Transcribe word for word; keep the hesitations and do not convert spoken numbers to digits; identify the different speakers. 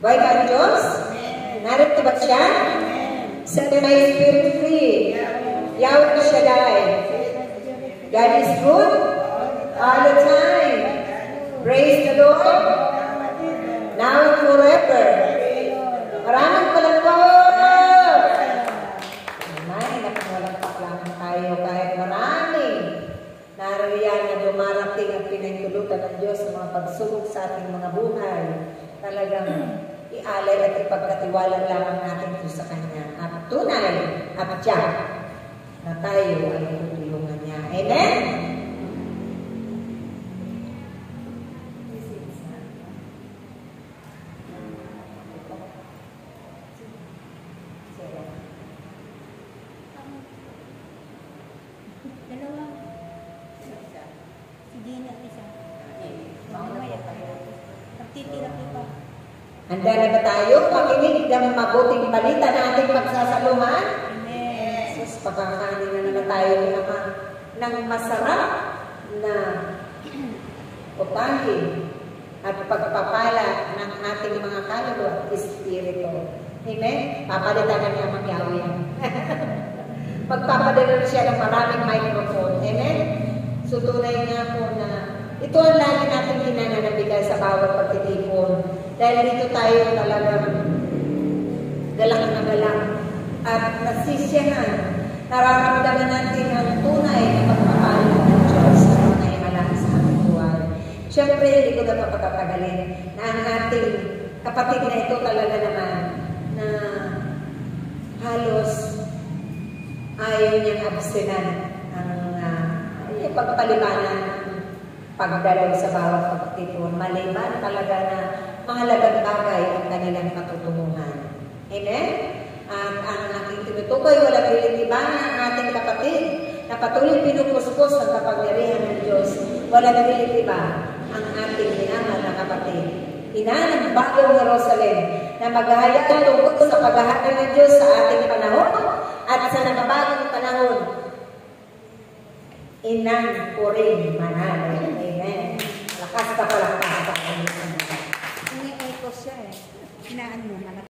Speaker 1: Buhay ka ang Diyos? Narito ba siya? Sa may spirit free. Yahweh Shaddai. God is good all the time. Praise the Lord. Now and forever. Maraming pala po. Ay, napangalang paklaman tayo kahit marami. Naririyan na dumarating at pinahintulutan ng Diyos sa mga pagsubok sa ating mga buhay. Talagang ialay at ipagkatiwala lamang natin ito sa Kanya. At tunay at tiyak na tayo ay tutulungan niya. Amen?
Speaker 2: Dalawa. Sige na isa. Mamaya pa. Pagtitira ko pa.
Speaker 1: Handa na ba tayo? Makinig ng mabuting balita na ating pagsasaluhan?
Speaker 2: Amen.
Speaker 1: Sus, pagkakanin na naman tayo ni Ama ng masarap na putahin at pagpapala ng ating mga kaluluwa at espiritu. Amen? Papalitan na niya ang Yahweh. Magpapadala siya ng maraming microphone. Amen? So, tunay nga po na ito ang lagi natin hinananabigay sa bawat pagtitipon. Dahil dito tayo talagang galang na galang at nasisiyahan. Nararamdaman natin ang tunay na pagpapalo ng Diyos sa mga imalang sa ating buhay. Siyempre, hindi ko na papagpagaling na ang ating kapatid na ito talaga naman na halos ayaw niyang abstinan ang uh, pagpalibanan ng pagdalaw sa bawat pagtipon. Maliban talaga na mahalagang bagay ang kanilang patutunguhan. Amen? At ang ating tinutukoy, walang nililibanan ang ating kapatid na patuloy pinupuspos ang kapangyarihan ng Diyos. Walang nililiba ang ating minamahal na kapatid. Ina ng bagong Jerusalem na maghahayag tungkol sa paghahari ng Diyos sa ating panahon at sa nakabagong panahon. Inang puring manalo. Amen. Lakas ka palakpakan.
Speaker 2: Hindi ko siya eh. Hinaan mo.